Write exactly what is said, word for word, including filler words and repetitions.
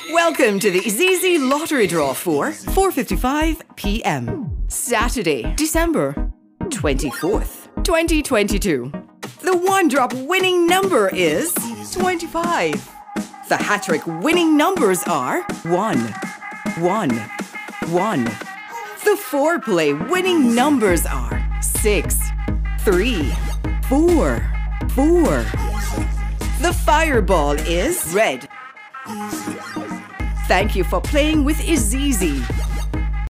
Welcome to the IZIZZI lottery draw for four fifty-five p m Saturday, December twenty-fourth, twenty twenty-two. The one-drop winning number is twenty-five. The HaTTrik winning numbers are one, one, one. The four-play winning numbers are six, three, four, four. The fireball is red. Thank you for playing with IZIZZI.